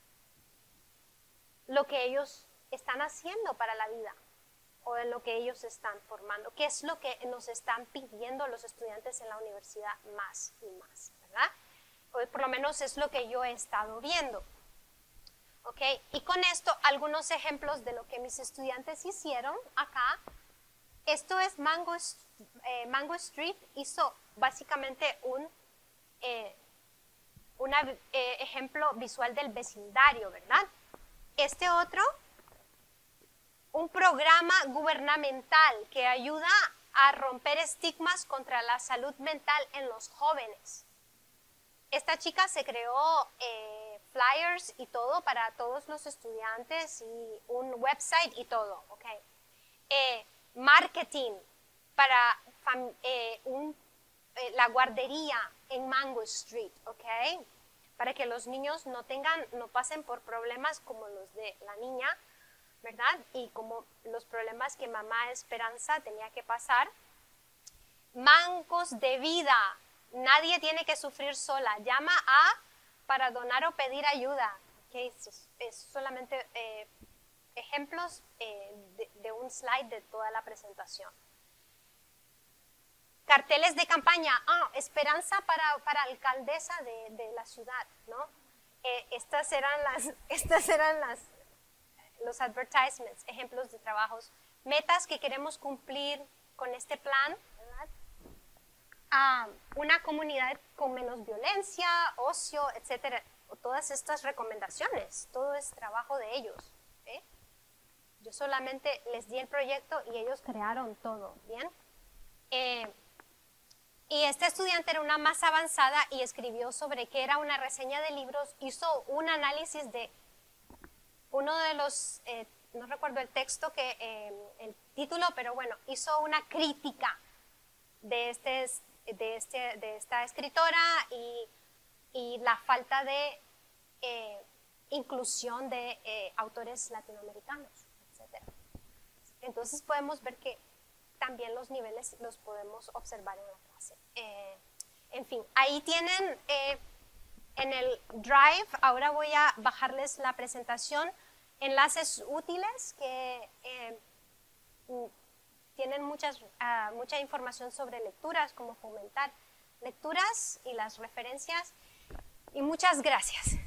A: lo que ellos están haciendo para la vida o en lo que ellos están formando, qué es lo que nos están pidiendo los estudiantes en la universidad más y más, ¿verdad? O por lo menos es lo que yo he estado viendo. ¿Ok? Y con esto, algunos ejemplos de lo que mis estudiantes hicieron acá. Esto es Mango Street, hizo básicamente un ejemplo visual del vecindario, ¿verdad? Este otro, un programa gubernamental que ayuda a romper estigmas contra la salud mental en los jóvenes. esta chica se creó flyers y todo para todos los estudiantes y un website y todo, ¿ok? Marketing para la guardería en Mango Street, ¿ok? Para que los niños no pasen por problemas como los de la niña, ¿verdad? Y como los problemas que mamá Esperanza tenía que pasar. Mangos de vida. Nadie tiene que sufrir sola. Llama para donar o pedir ayuda. ¿Okay? Es solamente ejemplos de un slide de toda la presentación. Carteles de campaña. Esperanza para alcaldesa de la ciudad, ¿no? Estas eran los advertisements, ejemplos de trabajos, metas que queremos cumplir con este plan, ¿verdad? Una comunidad con menos violencia, ocio, etcétera. Todas estas recomendaciones, todo es trabajo de ellos. Yo solamente les di el proyecto y ellos crearon todo, ¿bien? Y este estudiante era una más avanzada y escribió sobre qué era una reseña de libros, hizo un análisis de uno de los, no recuerdo el texto, el título, pero bueno, hizo una crítica de esta escritora y la falta de inclusión de autores latinoamericanos, etc. Entonces podemos ver que también los niveles los podemos observar en la clase. En fin, ahí tienen en el Drive, ahora voy a bajarles la presentación, enlaces útiles que tienen mucha información sobre lecturas, cómo fomentar lecturas y las referencias. Y muchas gracias.